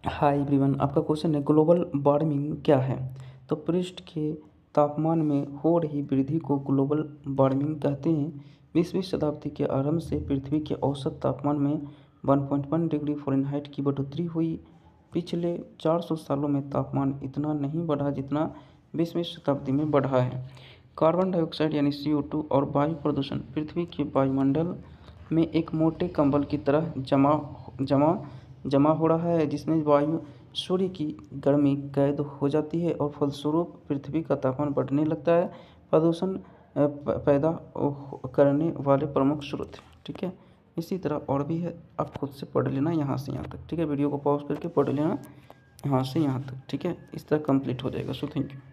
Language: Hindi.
हाय एवरीवन, आपका क्वेश्चन है ग्लोबल वार्मिंग क्या है। तो पृष्ठ के तापमान में हो रही वृद्धि को ग्लोबल वार्मिंग कहते हैं। 20वीं शताब्दी के आरंभ से पृथ्वी के औसत तापमान में 1.1 डिग्री फ़ारेनहाइट की बढ़ोतरी हुई। पिछले 400 सालों में तापमान इतना नहीं बढ़ा जितना 20वीं शताब्दी में बढ़ा है। कार्बन डाइऑक्साइड यानी CO2 और वायु प्रदूषण पृथ्वी के वायुमंडल में एक मोटे कंबल की तरह जमा हो रहा है, जिसमें वायु सूर्य की गर्मी कैद हो जाती है और फलस्वरूप पृथ्वी का तापमान बढ़ने लगता है। प्रदूषण पैदा करने वाले प्रमुख स्रोत, ठीक है। इसी तरह और भी है, आप खुद से पढ़ लेना यहाँ से यहाँ तक, ठीक है। वीडियो को पॉज करके पढ़ लेना यहाँ से यहाँ तक, ठीक है। इस तरह कंप्लीट हो जाएगा। So thank you.